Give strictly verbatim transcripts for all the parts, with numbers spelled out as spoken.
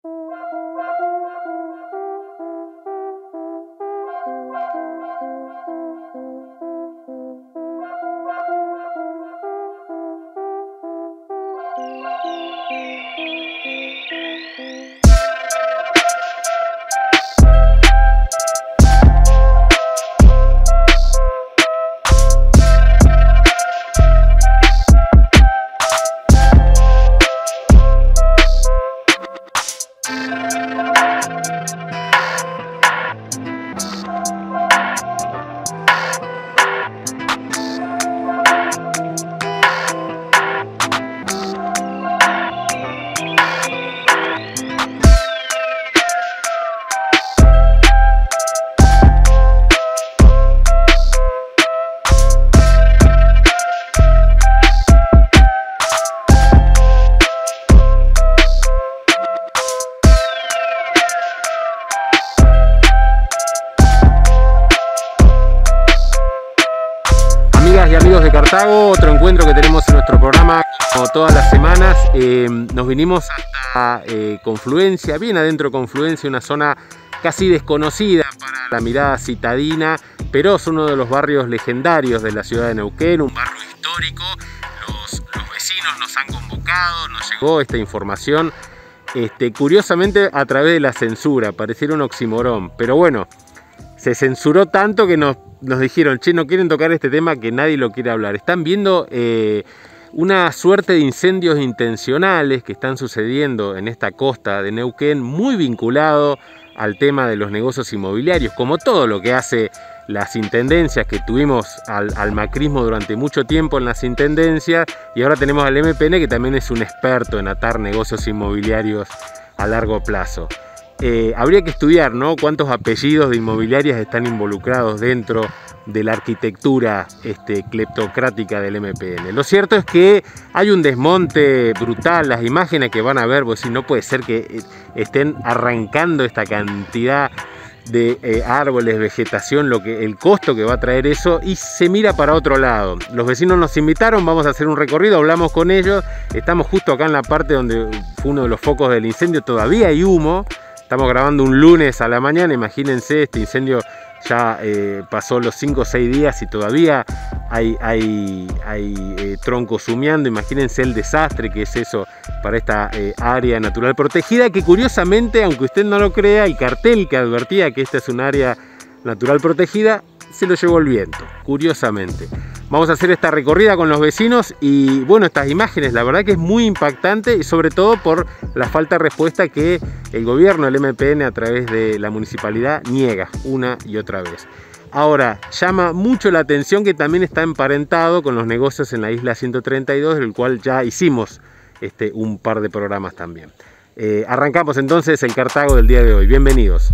Y amigos de Cartago, otro encuentro que tenemos en nuestro programa como todas las semanas. Eh, nos vinimos hasta eh, Confluencia, bien adentro de Confluencia, una zona casi desconocida para la mirada citadina, pero es uno de los barrios legendarios de la ciudad de Neuquén, un barrio histórico. Los, los vecinos nos han convocado, nos llegó esta información, este, curiosamente a través de la censura, pareciera un oximorón, pero bueno, se censuró tanto que nos Nos dijeron, che, no quieren tocar este tema, que nadie lo quiere hablar. Están viendo eh, una suerte de incendios intencionales que están sucediendo en esta costa de Neuquén, muy vinculado al tema de los negocios inmobiliarios, como todo lo que hace las intendencias, que tuvimos al, al macrismo durante mucho tiempo en las intendencias, y ahora tenemos al M P N, que también es un experto en atar negocios inmobiliarios a largo plazo. Eh, habría que estudiar, ¿no?, cuántos apellidos de inmobiliarias están involucrados dentro de la arquitectura este, cleptocrática del M P N. Lo cierto es que hay un desmonte brutal. Las imágenes que van a ver, pues sí, no puede ser que estén arrancando esta cantidad de eh, árboles, vegetación, lo que, el costo que va a traer eso, y se mira para otro lado. Los vecinos nos invitaron, vamos a hacer un recorrido, hablamos con ellos, estamos justo acá en la parte donde fue uno de los focos del incendio, todavía hay humo. Estamos grabando un lunes a la mañana, imagínense, este incendio ya eh, pasó los cinco o seis días y todavía hay, hay, hay eh, troncos humeando. Imagínense el desastre que es eso para esta eh, área natural protegida, que curiosamente, aunque usted no lo crea, el cartel que advertía que esta es un área natural protegida se lo llevó el viento, curiosamente. Vamos a hacer esta recorrida con los vecinos y bueno, estas imágenes la verdad que es muy impactante, y sobre todo por la falta de respuesta que el gobierno del M P N a través de la municipalidad niega una y otra vez. Ahora, llama mucho la atención que también está emparentado con los negocios en la isla ciento treinta y dos, del cual ya hicimos este, un par de programas también. Eh, arrancamos entonces el Cartago del día de hoy. Bienvenidos.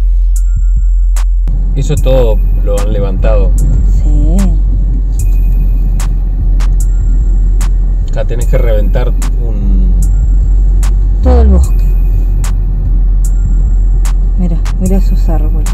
Eso todo lo han levantado. Sí. Acá tenés que reventar un... todo el bosque. Mira, mira esos árboles.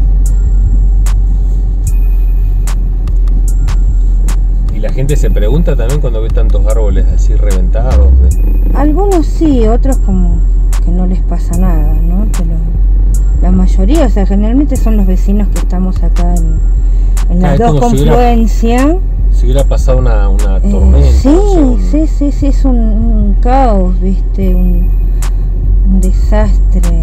Y la gente se pregunta también cuando ve tantos árboles así reventados. ¿eh? Algunos sí, otros como que no les pasa nada, ¿no? Pero la mayoría, o sea, generalmente son los vecinos que estamos acá en, en las ah, dos confluencias. Si hubiera, si hubiera pasado una, una tormenta. Eh, sí, o sea, un... sí, sí, sí, es un, un caos, ¿viste? Un, un desastre.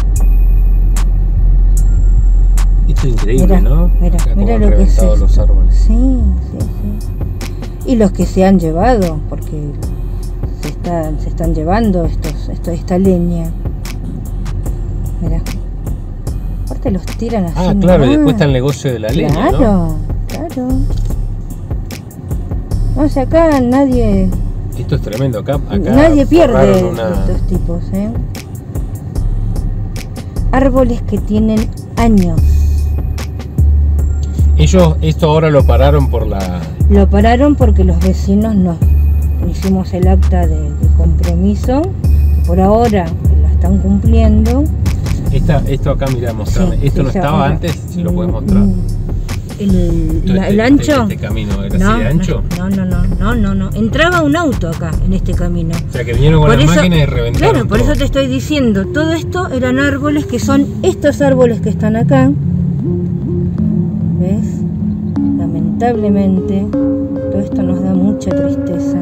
Esto es increíble, mirá, ¿no? Mira, mira lo que es esto. Los árboles. Sí, sí, sí. Y los que se han llevado, porque se están, se están llevando estos, esto, esta leña. Mira. Aparte los tiran así. Ah, claro, y después está el negocio de la leña, claro, ¿no? Claro, claro. No, o sea, acá nadie... Esto es tremendo, acá, acá nadie pierde una... estos tipos, ¿eh? Árboles que tienen años. Ellos esto ahora lo pararon por la... Lo pararon porque los vecinos nos hicimos el acta de, de compromiso, que por ahora la están cumpliendo. Esta, esto acá, mirá, mostrame. Sí, esto no sí, estaba ahora, antes, si lo puedes mostrar. el, la, este, el ancho. Este, este camino era no, así de ancho. No, no, no, no, no, no. Entraba un auto acá, en este camino. O sea que vinieron con por las eso, máquinas y reventaron. Claro, por todo. eso te estoy diciendo, todo esto eran árboles que son estos árboles que están acá. ¿Ves? Lamentablemente, todo esto nos da mucha tristeza.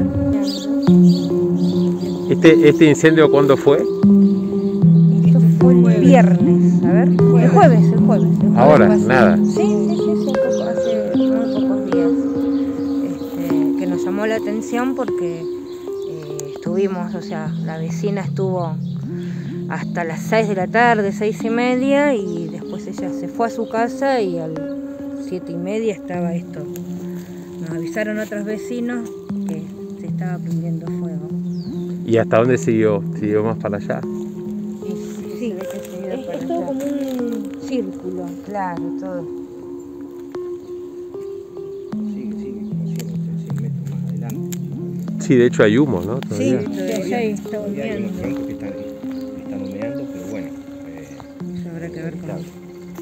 ¿Este, este incendio cuándo fue? Esto fue el viernes, a ver, el jueves, el jueves. El jueves Ahora, pasado. nada. Sí, sí, sí, sí, poco, hace muy pocos días. Este, que nos llamó la atención porque eh, estuvimos, o sea, la vecina estuvo hasta las seis de la tarde, seis y media, y después ella se fue a su casa y a las siete y media estaba esto. Nos avisaron otros vecinos que se estaba prendiendo fuego. ¿Y hasta dónde siguió? ¿Siguió más para allá? Sí, es, es todo como un círculo. Claro, todo. Sigue, sigue, como cien metros más adelante. Sí, de hecho hay humo, ¿no? Sí, Todavía. sí, ahí está Y hay unos humeando. troncos que están, están humeando, pero bueno. Eh, Eso habrá que ver cómo claro.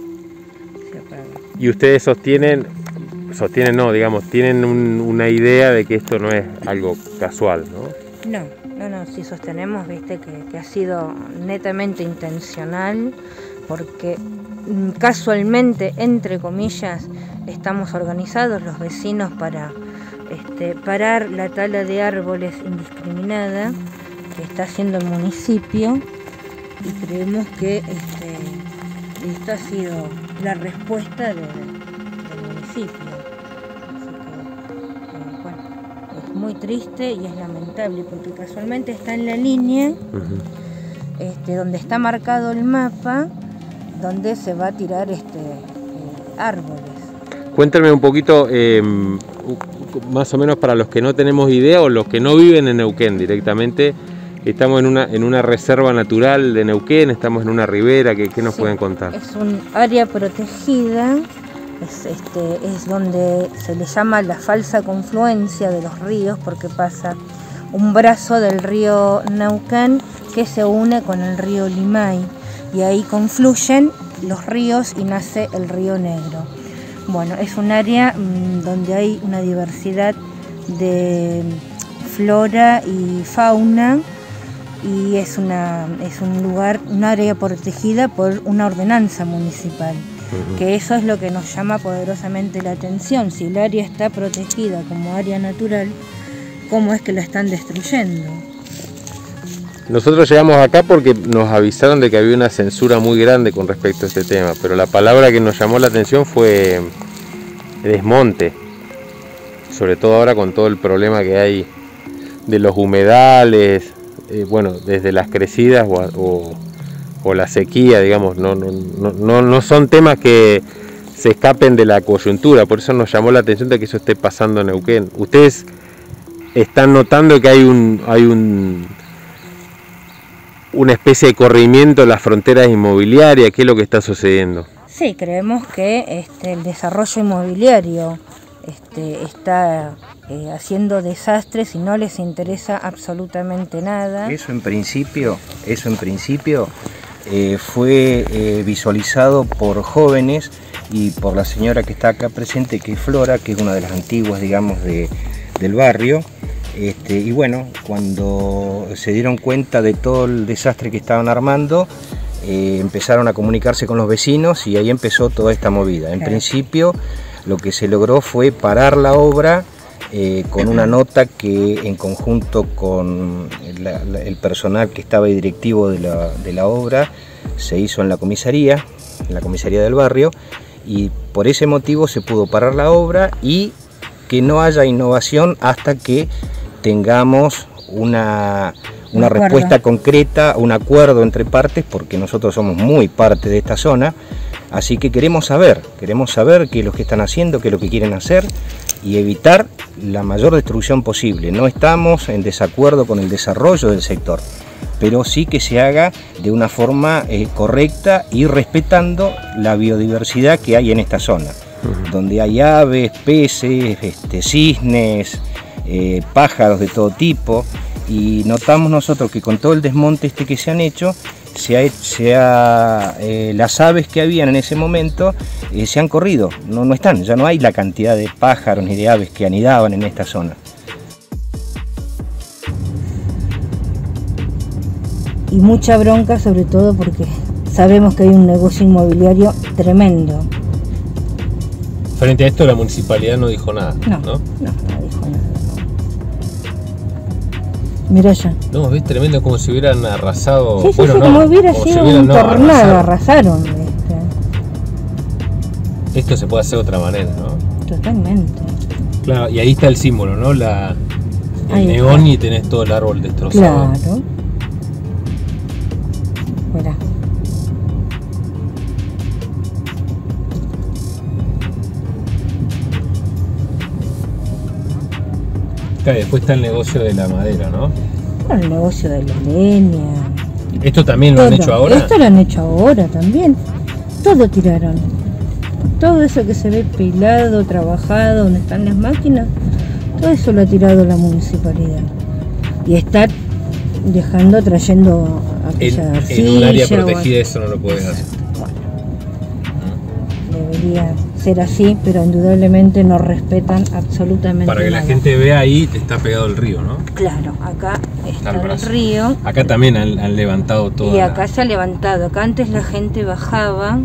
se apaga. Y ustedes sostienen, sostienen no, digamos, tienen un- una idea de que esto no es algo casual, ¿no? No, no, no, si sostenemos, viste, que, que ha sido netamente intencional, porque mm, casualmente, entre comillas, estamos organizados los vecinos para este, parar la tala de árboles indiscriminada que está haciendo el municipio, y creemos que este, esto ha sido la respuesta de- del municipio. Así que, eh, bueno, es muy triste y es lamentable porque casualmente está en la línea Ujú. este, donde está marcado el mapa, donde se va a tirar este, eh, árboles. Cuéntame un poquito, eh, más o menos para los que no tenemos idea o los que no viven en Neuquén directamente, estamos en una, en una reserva natural de Neuquén, estamos en una ribera, ¿qué, qué nos Sí, pueden contar? Es un área protegida, es, este, es donde se le llama la falsa confluencia de los ríos, porque pasa un brazo del río Neuquén que se une con el río Limay, y ahí confluyen los ríos y nace el río Negro. Bueno, es un área mmm, donde hay una diversidad de flora y fauna, y es, una, es un lugar, un área protegida por una ordenanza municipal, Ujú. que eso es lo que nos llama poderosamente la atención. Si el área está protegida como área natural, ¿cómo es que la están destruyendo? Nosotros llegamos acá porque nos avisaron de que había una censura muy grande con respecto a este tema, pero la palabra que nos llamó la atención fue desmonte, sobre todo ahora con todo el problema que hay de los humedales, eh, bueno, desde las crecidas o, o, o la sequía, digamos, no, no, no, no son temas que se escapen de la coyuntura, por eso nos llamó la atención de que eso esté pasando en Neuquén. Ustedes están notando que hay un... Hay un una especie de corrimiento en las fronteras inmobiliarias, ¿qué es lo que está sucediendo? Sí, creemos que este, el desarrollo inmobiliario este, está eh, haciendo desastres y no les interesa absolutamente nada. Eso en principio, eso en principio eh, fue eh, visualizado por jóvenes y por la señora que está acá presente, que es Flora, que es una de las antiguas, digamos, de, del barrio. Este, y bueno, cuando se dieron cuenta de todo el desastre que estaban armando, eh, empezaron a comunicarse con los vecinos y ahí empezó toda esta movida. En Claro. principio, lo que se logró fue parar la obra eh, con una nota que, en conjunto con la, la, el personal que estaba directivo de la, de la obra, se hizo en la comisaría, en la comisaría del barrio, y por ese motivo se pudo parar la obra y que no haya innovación hasta que tengamos una, una respuesta concreta, un acuerdo entre partes, porque nosotros somos muy parte de esta zona, así que queremos saber, queremos saber qué es lo que están haciendo, qué es lo que quieren hacer y evitar la mayor destrucción posible. No estamos en desacuerdo con el desarrollo del sector, pero sí que se haga de una forma eh, correcta y respetando la biodiversidad que hay en esta zona, uh-huh. donde hay aves, peces, este, cisnes, eh, pájaros de todo tipo, y notamos nosotros que con todo el desmonte este que se han hecho, se ha, se ha, eh, las aves que habían en ese momento eh, se han corrido, no, no están, ya no hay la cantidad de pájaros ni de aves que anidaban en esta zona. Y mucha bronca, sobre todo porque sabemos que hay un negocio inmobiliario tremendo. Frente a esto la municipalidad no dijo nada, No, ¿no? no, no dijo nada. Mira ya. No, ves tremendo como si hubieran arrasado. Sí, sí, bueno, sí, no, como hubiera como sido si hubieran, un no, tornado, arrasaron. arrasaron. Este. Esto se puede hacer de otra manera, ¿no? Totalmente. Claro, y ahí está el símbolo, ¿no? La, el Ahí neón está. y tenés todo el árbol destrozado. Claro. Mirá. Claro, y después está el negocio de la madera, ¿no? Bueno, el negocio de la leña. ¿Esto también lo han Todo. hecho ahora? Esto lo han hecho ahora también. Todo tiraron. Todo eso que se ve pelado, trabajado, donde están las máquinas, todo eso lo ha tirado la municipalidad. Y está dejando, trayendo aquella En, arcilla. en un área o- protegida eso no lo podés hacer. Debería ser así, pero indudablemente no respetan absolutamente Para que la nada. gente vea ahí, te está pegado el río, ¿no? Claro, acá está el el brazo. río. Acá también han, han levantado todo. Y acá se ha levantado. Acá antes la gente bajaba.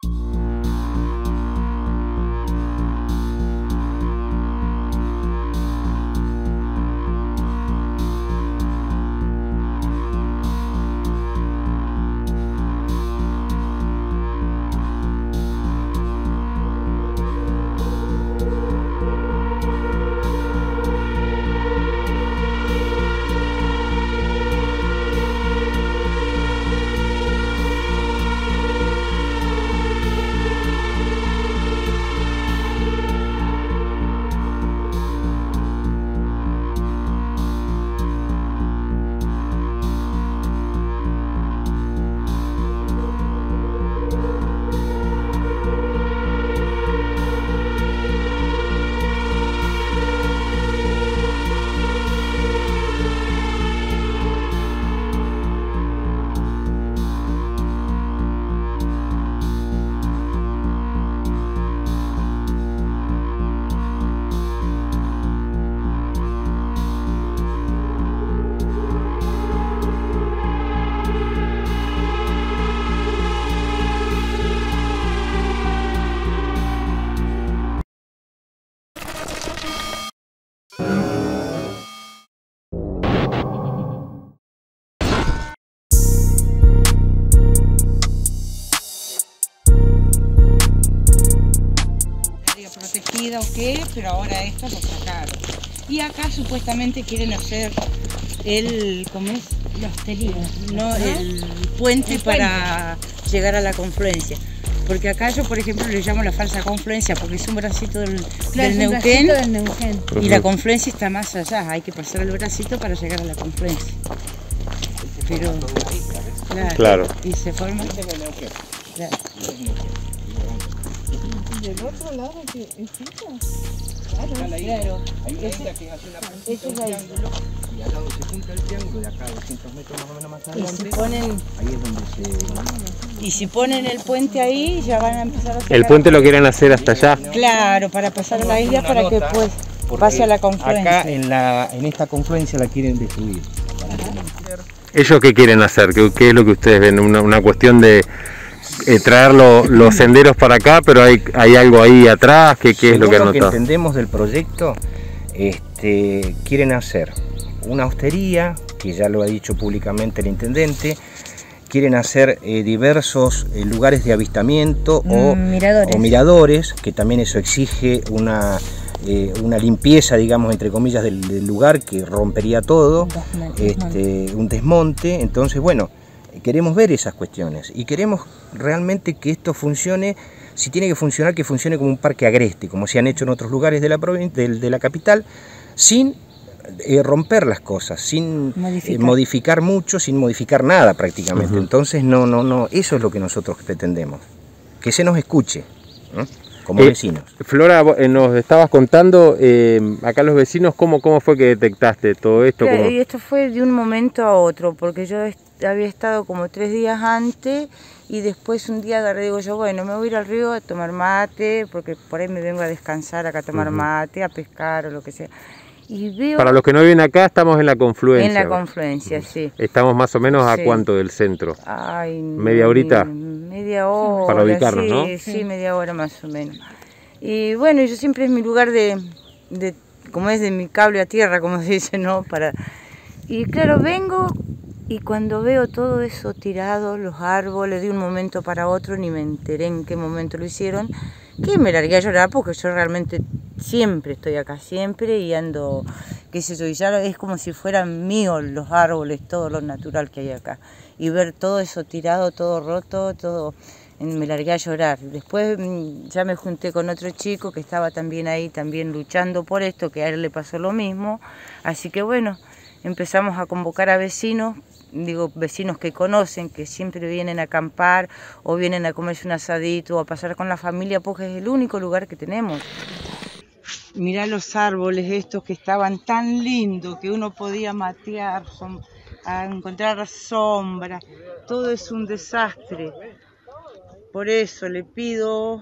Protegida o qué, pero ahora esto lo sacaron. Y acá supuestamente quieren hacer el, ¿cómo es? La hostería. No, el puente El para llegar a la confluencia. Porque acá yo, por ejemplo, le llamo la falsa confluencia porque es un bracito del, Claro, del es un Neuquén, bracito del Neuquén. y la confluencia está más allá. Hay que pasar el bracito para llegar a la confluencia. Pero, claro, Claro. y se forma. Claro. ¿Del otro lado que es esto? Claro, claro. Hay una Ese- isla que hace una punta, ese un es ahí. triángulo, y acá donde se junta el triángulo, de acá a doscientos metros más o menos más Y si adelante, ponen, ahí es donde se... y si ponen el puente ahí, ya van a empezar a sacar. El puente lo quieren hacer hasta allá. Claro, para pasar a la isla para que pues Porque pase a la confluencia. Acá en, la, en esta confluencia la quieren destruir. ¿Ellos qué quieren hacer? ¿Qué, qué es lo que ustedes ven? Una, una cuestión de eh, traer lo- los senderos para acá, pero hay, hay algo ahí atrás. ¿Qué, qué es lo que han Según notado? entendemos del proyecto, este, quieren hacer una hostería, que ya lo ha dicho públicamente el intendente, quieren hacer eh, diversos eh, lugares de avistamiento o, Mm, miradores. o miradores, que también eso exige una, eh, una limpieza, digamos, entre comillas, del, del lugar que rompería todo, Desmonte. este, un desmonte. Entonces, bueno, queremos ver esas cuestiones y queremos realmente que esto funcione. Si tiene que funcionar, que funcione como un parque agreste, como se han hecho en otros lugares de la, provin- del- de la capital, sin eh, romper las cosas, sin Modificar. eh, modificar mucho, sin modificar nada prácticamente. Ujú. Entonces, no, no, no, eso es lo que nosotros pretendemos, que se nos escuche, ¿no? Como Eh, vecinos. Flora, vos, eh, nos estabas contando eh, acá los vecinos, ¿cómo, ¿cómo fue que detectaste todo esto? Claro, ¿Cómo? y esto fue de un momento a otro, porque yo est- había estado como tres días antes y después un día agarré, digo yo, bueno, me voy a ir al río a tomar mate, porque por ahí me vengo a descansar acá a tomar mate, a pescar o lo que sea. Y veo... Para los que no viven acá, estamos en la confluencia. En la confluencia, sí. Estamos más o menos a Sí. cuánto del centro. Ay, ¿Media horita? Media hora. Para ubicarnos, sí, ¿no? Sí, sí, media hora más o menos. Y bueno, yo siempre es mi lugar de, de, como es de mi cable a tierra, como se dice, ¿no? Para... Y claro, vengo y cuando veo todo eso tirado, los árboles, de un momento para otro, ni me enteré en qué momento lo hicieron, que me largué a llorar porque yo realmente siempre estoy acá, siempre, y ando, qué sé yo, y ya es como si fueran míos los árboles, todo lo natural que hay acá. Y ver todo eso tirado, todo roto, todo, me largué a llorar. Después ya me junté con otro chico que estaba también ahí, también luchando por esto, que a él le pasó lo mismo. Así que bueno, empezamos a convocar a vecinos, digo, vecinos que conocen, que siempre vienen a acampar o vienen a comerse un asadito o a pasar con la familia, porque es el único lugar que tenemos. Mirá los árboles estos que estaban tan lindos, que uno podía matear, son, a encontrar sombra, todo es un desastre. Por eso le pido,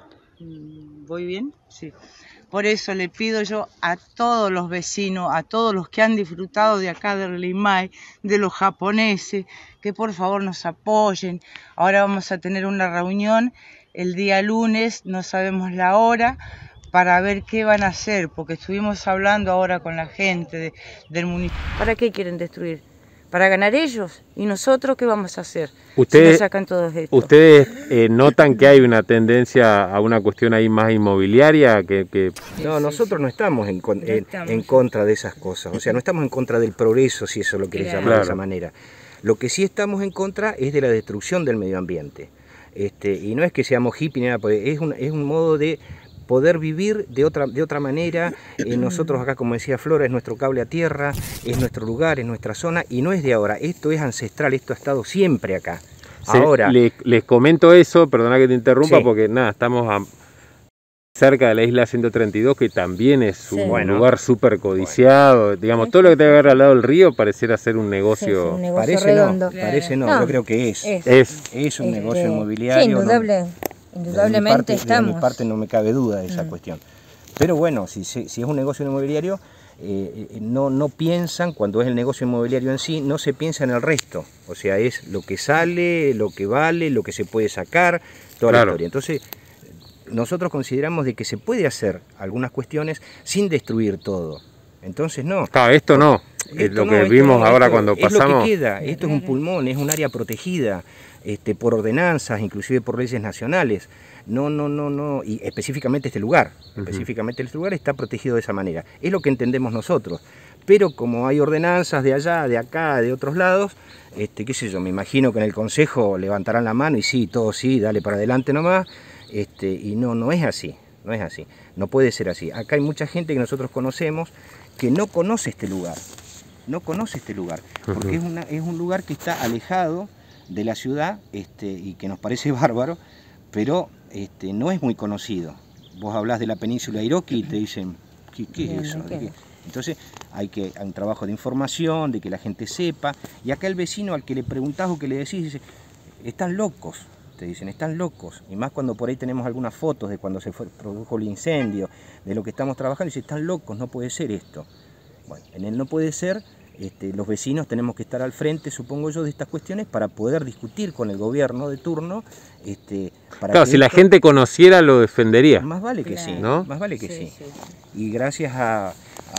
¿voy bien? Sí. Por eso le pido yo a todos los vecinos, a todos los que han disfrutado de acá del Limay, de los japoneses, que por favor nos apoyen. Ahora vamos a tener una reunión el día lunes, no sabemos la hora, para ver qué van a hacer, porque estuvimos hablando ahora con la gente de, del municipio. ¿Para qué quieren destruir? ¿Para ganar ellos? ¿Y nosotros qué vamos a hacer? Ustedes, si nos sacan todo esto. ¿Ustedes eh, notan que hay una tendencia a una cuestión ahí más inmobiliaria? Que, que... No, nosotros no estamos, en, con, No en, estamos. en contra de esas cosas, o sea, no estamos en contra del progreso, si eso lo querés Claro. llamar de Claro. esa manera. Lo que sí estamos en contra es de la destrucción del medio ambiente. Este, y no es que seamos hippies ni nada, porque es un, es un modo de poder vivir de otra, de otra manera. Eh, nosotros acá, como decía Flora, es nuestro cable a tierra, es nuestro lugar, es nuestra zona, y no es de ahora, esto es ancestral, esto ha estado siempre acá. Se- Ahora, le- les comento eso, perdona que te interrumpa, Sí. porque nada, estamos a- cerca de la isla ciento treinta y dos, que también es un Sí. Bueno. lugar súper codiciado. Digamos, todo lo que tenga que ver al lado del río pareciera ser un Sí, es negocio. un negocio parece redondo. no, parece no, No, yo creo que es. es. Es, Es un Este, negocio inmobiliario. Sí, no- indudable, de mi indudablemente parte, de estamos. mi parte no me cabe duda de esa Mm. cuestión. Pero bueno, si, si, si es un negocio inmobiliario, eh, eh, no, no piensan, cuando es el negocio inmobiliario en sí, no se piensa en el resto. O sea, es lo que sale, lo que vale, lo que se puede sacar, toda Claro. la historia. Entonces, nosotros consideramos de que se puede hacer algunas cuestiones sin destruir todo. Entonces, no. claro, esto no. Es Esto lo no, que esto vimos no, ahora esto cuando es lo pasamos. que queda. Esto es un pulmón, es un área protegida este, por ordenanzas, inclusive por leyes nacionales. No, no, no, no. Y específicamente este lugar. Ujú. Específicamente este lugar está protegido de esa manera. Es lo que entendemos nosotros. Pero como hay ordenanzas de allá, de acá, de otros lados, este, qué sé yo, me imagino que en el consejo levantarán la mano y sí, todo sí, dale para adelante nomás. Este, y no, no es así. No es así. No puede ser así. Acá hay mucha gente que nosotros conocemos que no conoce este lugar. No conoce este lugar, porque Ujú. es, una, es un lugar que está alejado de la ciudad este, y que nos parece bárbaro, pero este, no es muy conocido. Vos hablás de la península de Iroqui y te dicen, ¿qué, qué Bien, es eso? ¿de qué ¿De qué? es? Entonces hay, que, hay un trabajo de información, de que la gente sepa, y acá el vecino al que le preguntás o que le decís, dice, están locos, te dicen, están locos, y más cuando por ahí tenemos algunas fotos de cuando se fue, produjo el incendio, de lo que estamos trabajando, y dice, están locos, no puede ser esto. Bueno, en el no puede ser, este, los vecinos tenemos que estar al frente, supongo yo, de estas cuestiones para poder discutir con el gobierno de turno. Este, para Claro, que si la esto- gente conociera, lo defendería. Más vale que sí, ¿no? más vale que sí. Sí, sí. Y gracias a,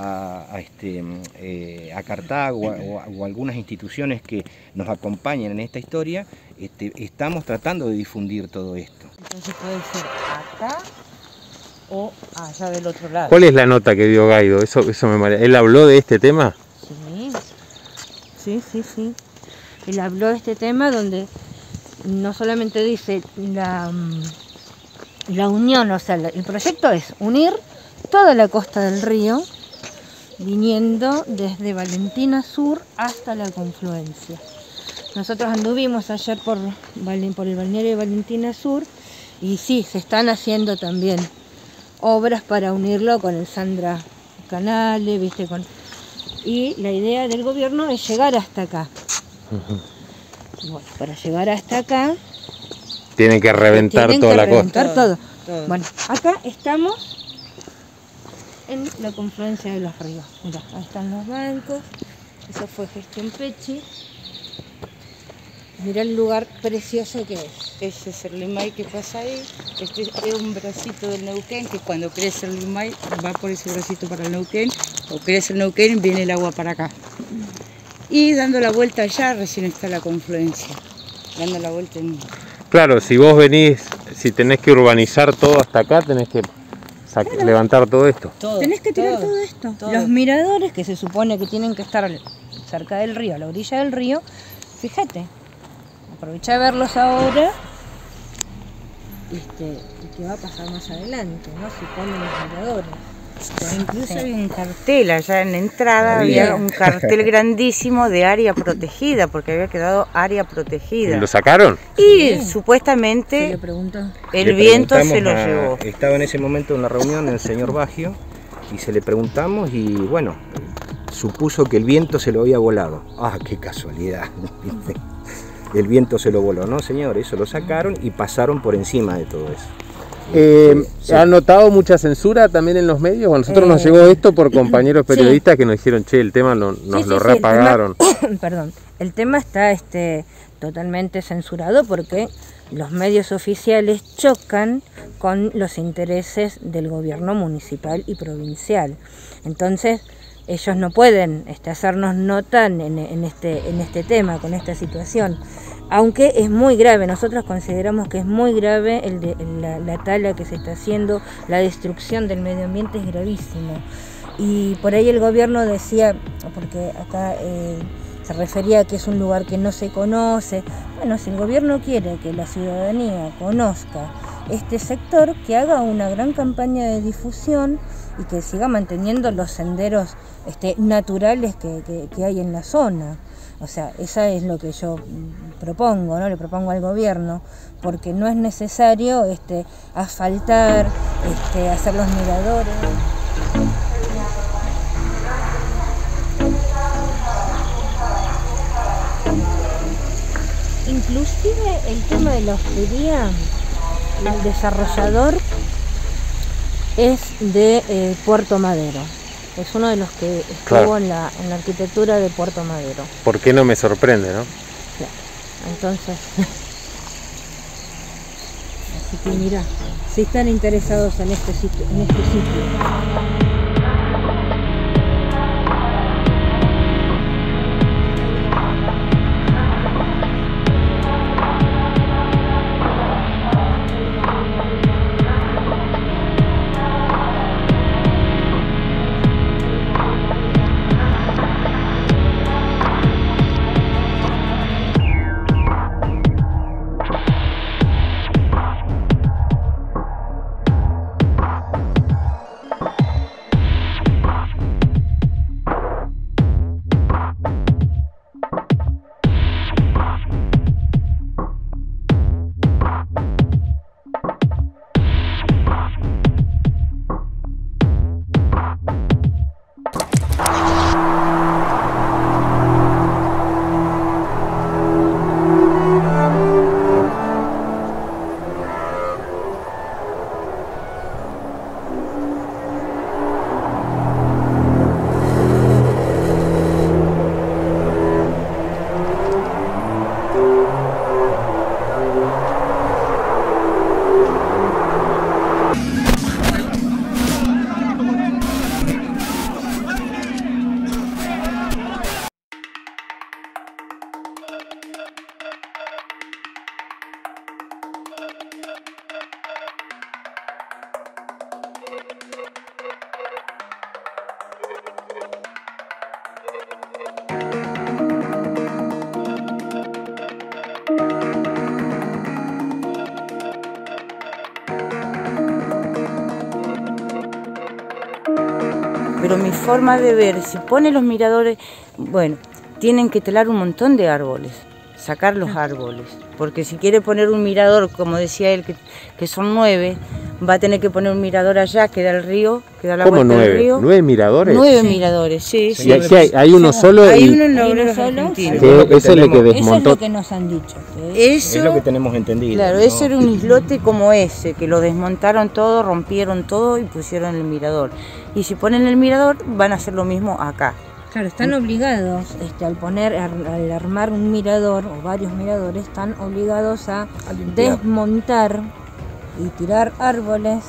a, a, este, eh, a Cartago o, a- o a algunas instituciones que nos acompañan en esta historia, este, estamos tratando de difundir todo esto. Entonces puede ser acá o allá del otro lado. ¿Cuál es la nota que dio Gaido? Eso, eso me marea. ¿Él habló de este tema? Sí, sí, sí, sí. Él habló de este tema donde no solamente dice la, mm, la unión, o sea, la- el proyecto es unir toda la costa del río, viniendo desde Valentina Sur hasta la confluencia. Nosotros anduvimos ayer por, Valen- por el balneario de Valentina Sur y sí, se están haciendo también obras para unirlo con el Sandra Canale, ¿viste? Con... Y la idea del gobierno es llegar hasta acá. Bueno, para llegar hasta acá Tienen que reventar tienen toda que la reventar costa. todo. Todo. Bueno, acá estamos en la confluencia de los ríos. Mirá, ahí están los bancos. Eso fue Gestión Pechi. Mirá el lugar precioso que es. Ese es el Limay que pasa ahí. Este es un bracito del Neuquén, que cuando crece el Limay va por ese bracito para el Neuquén, o crece el Neuquén viene el agua para acá. Y dando la vuelta allá recién está la confluencia. Dando la vuelta en... Claro, si vos venís, si tenés que urbanizar todo hasta acá, tenés que sac- Claro. levantar todo esto. todo. Tenés que tirar todo, todo, esto. todo. Los miradores que se supone que tienen que estar cerca del río, a la orilla del río, fíjate, aprovecha de verlos ahora este, y qué va a pasar más adelante, ¿no? Si ponen los miradores. Incluso Sí. hay un cartel allá en la entrada, Había. había un cartel grandísimo de área protegida, porque había quedado área protegida. ¿Lo sacaron? Y Sí. supuestamente Se le pregunto. el Le viento se preguntamos lo a- llevó. Estaba en ese momento en la reunión el señor Baggio y se le preguntamos y bueno, supuso que el viento se lo había volado. Ah, qué casualidad. El viento se lo voló, ¿no, señor? Eso lo sacaron y pasaron por encima de todo eso. Eh, Sí. ¿Han notado mucha censura también en los medios? A nosotros nos Eh, llegó esto por compañeros sí. periodistas que nos dijeron, che, el tema lo- nos Sí, lo sí, sí, el reapagaron. tema- perdón, el tema está este, totalmente censurado porque los medios oficiales chocan con los intereses del gobierno municipal y provincial. Entonces, ellos no pueden este, hacernos nota en, en este, en este tema, con esta situación. Aunque es muy grave, nosotros consideramos que es muy grave el de, la, la tala que se está haciendo, la destrucción del medio ambiente es gravísimo. Y por ahí el gobierno decía, porque acá eh, se refería a que es un lugar que no se conoce. Bueno, si el gobierno quiere que la ciudadanía conozca este sector, que haga una gran campaña de difusión y que siga manteniendo los senderos este, naturales que, que, que hay en la zona. O sea, esa es lo que yo mm, propongo, ¿no? Le propongo al gobierno, porque no es necesario este, asfaltar, este, hacer los miradores. Inclusive el tema de la hostería, el desarrollador es de eh, Puerto Madero. Es uno de los que estuvo Claro. en, la, en la arquitectura de Puerto Madero. ¿Por qué no me sorprende, no? Entonces, así que mira, si están interesados en este sitio, en este sitio. Pero mi forma de ver, si pone los miradores, bueno, tienen que talar un montón de árboles, sacar los árboles, porque si quiere poner un mirador, como decía él, que, que son nueve, va a tener que poner un mirador allá, que da el río, que da la ¿Cómo vuelta nueve? del río. ¿Nueve miradores? Nueve Sí. miradores, sí, sí. Y aquí hay, hay uno solo Hay y uno en la Hay uno obrera solo, argentina. sí. que lo que es el que tenemos. Eso es desmontó. lo que nos han dicho. que Eso, Es lo que tenemos entendido. claro, ¿no? eso era un islote como ese, que lo desmontaron todo, rompieron todo y pusieron el mirador. Y si ponen el mirador, van a hacer lo mismo acá. Claro, están obligados, este, al poner, al, al armar un mirador o varios miradores, están obligados a, A limpiar. desmontar y tirar árboles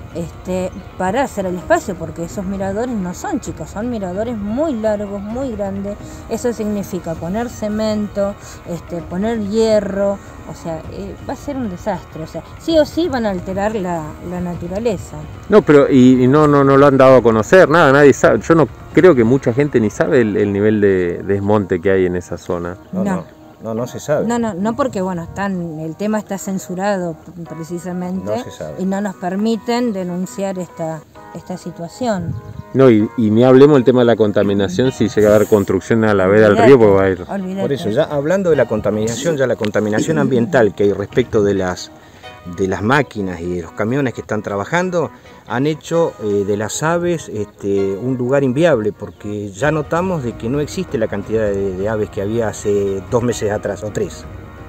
este, para hacer el espacio, porque esos miradores no son chicos, son miradores muy largos, muy grandes. Eso significa poner cemento, este, poner hierro, o sea, eh, va a ser un desastre. O sea, sí o sí van a alterar la, la naturaleza. No, pero y, y no, no, no lo han dado a conocer, nada, nadie sabe. Yo no creo que mucha gente ni sabe el, el nivel de desmonte que hay en esa zona. No, No. no, no, no se sabe. No, no, no porque bueno, están, el tema está censurado precisamente No se sabe. y no nos permiten denunciar esta, esta situación. No, y, y ni hablemos del tema de la contaminación si llega a haber construcción a la vera del río, porque va a ir. Olvídate. Por eso, ya hablando de la contaminación, ya la contaminación ambiental que hay respecto de las, de las máquinas y de los camiones que están trabajando, han hecho eh, de las aves este, un lugar inviable, porque ya notamos de que no existe la cantidad de, de aves que había hace dos meses atrás o tres.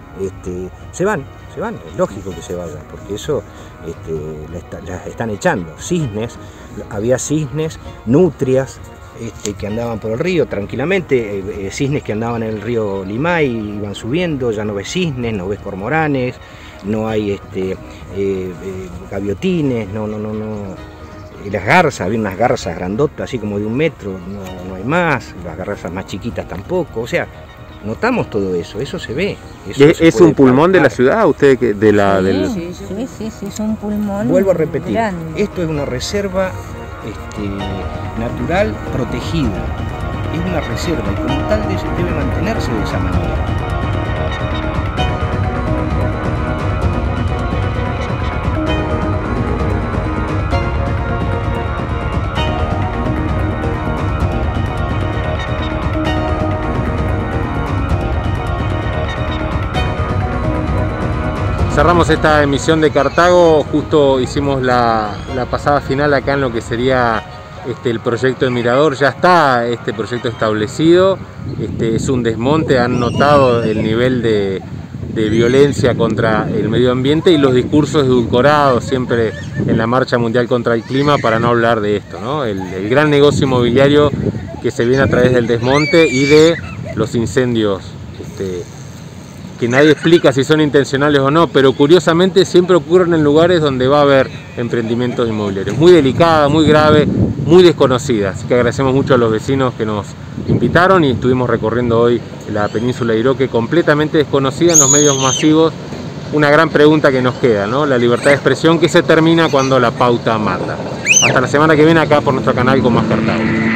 Este, se van, se van, es lógico que se vayan, porque eso este, la está- las están echando. Cisnes, había cisnes, nutrias, este, que andaban por el río tranquilamente, eh, eh, cisnes que andaban en el río Limay, iban subiendo, ya no ves cisnes, no ves cormoranes, no hay este, eh, eh, gaviotines, no, no, no, no. Eh, Las garzas, había unas garzas grandotas, así como de un metro, no, no hay más, las garzas más chiquitas tampoco, o sea, notamos todo eso, eso se ve. Eso ¿Es, se es puede un pulmón de la palpar. ciudad? ¿Usted que de la Sí, del sí, sí, sí, sí, es un pulmón. Vuelvo a repetir, grande. esto es una reserva este, natural protegida, es una reserva y como tal de- debe mantenerse de esa manera. Cerramos esta emisión de Cartago, justo hicimos la, la pasada final acá en lo que sería este, el proyecto de Mirador. Ya está este proyecto establecido, este, es un desmonte, han notado el nivel de, de violencia contra el medio ambiente y los discursos edulcorados siempre en la Marcha Mundial contra el Clima para no hablar de esto, ¿no? El, el gran negocio inmobiliario que se viene a través del desmonte y de los incendios este, que nadie explica si son intencionales o no, pero curiosamente siempre ocurren en lugares donde va a haber emprendimientos inmobiliarios. Muy delicada, muy grave, muy desconocida. Así que agradecemos mucho a los vecinos que nos invitaron y estuvimos recorriendo hoy la península de Iroque, completamente desconocida en los medios masivos. Una gran pregunta que nos queda, ¿no? La libertad de expresión que se termina cuando la pauta mata. Hasta la semana que viene acá por nuestro canal con más Cartago.